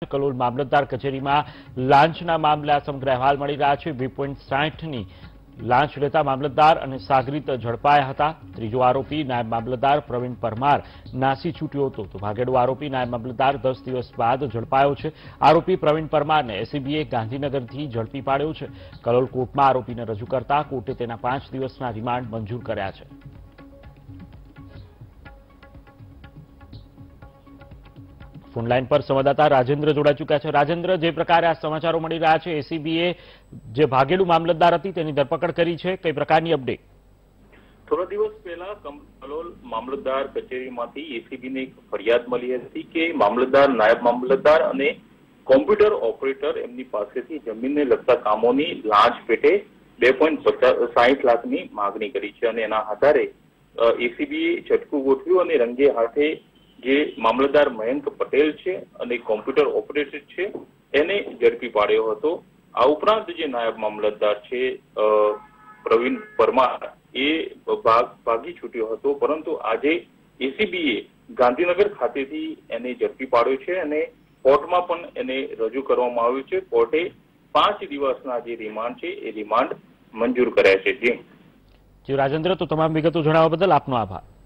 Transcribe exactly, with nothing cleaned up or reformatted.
કલોલ મામલતદાર કચેરીમાં લાંચના મામલે આ સમગ્ર અહેવાલ મળી રહ્યા છે। બે પોઈન્ટ સાઠ ની લાંચ લેતા મામલતદાર અને સાગરીત ઝડપાયા હતા। ત્રીજો આરોપી નાયબ મામલતદાર પ્રવીણ પરમાર નાસી છૂટ્યો હતો, તો ભાગેડુ આરોપી નાયબ મામલતદાર દસ દિવસ બાદ ઝડપાયો છે। આરોપી પ્રવીણ પરમારને એસીબીએ ગાંધીનગરથી ઝડપી પાડ્યો છે। કલોલ કોર્ટમાં આરોપીને રજૂ કરતા કોર્ટે તેના પાંચ દિવસના રિમાન્ડ મંજૂર કર્યા છે। फोनलाइन पर संवाददाता राजेन्द्र जोड़ा चुका है। राजेन्द्र, जे प्रकार आ समाचारों मળી રહ્યા છે, एसीबीए જે ભાગેડુ મામલતદાર હતી તેની ધરપકડ કરી છે, કઈ પ્રકારની અપડેટ? થોડા દિવસ પહેલા કલોલ મામલતદાર કચેરીમાંથી એસીબીને એક ફરિયાદ મળી હતી કે મામલતદાર, નાયબ મામલતદાર અને કોમ્પ્યુટર ઓપરેટર એમની પાસેથી જમીનને લગતા કામોની લાંચ પેટે બે પોઈન્ટ સાઠ લાખની માગણી કરી છે અને એના આધારે એસીબીએ ઝટકું ગોઠવ્યું અને રંગે હાથે જે મામલતદાર મયંક પટેલ છે અને કોમ્પ્યુટર ઓપરેટર છે એને ઝડપી પાડ્યો હતો। આ ઉપરાંત જે નાયબ મામલતદાર છે પ્રવીણ પરમાર એ ભાગ ભાગી છૂટ્યો હતો, પરંતુ આજે એસીબીએ ગાંધીનગર ખાતેથી એને ઝડપી પાડ્યો છે અને કોર્ટમાં પણ એને રજૂ કરવામાં આવ્યું છે। કોર્ટે પાંચ દિવસના જે રિમાન્ડ છે એ રિમાન્ડ મંજૂર કર્યા છે। જી જી રાજેન્દ્ર, તો તમામ વિગતો જણાવવા બદલ આપનો આભાર।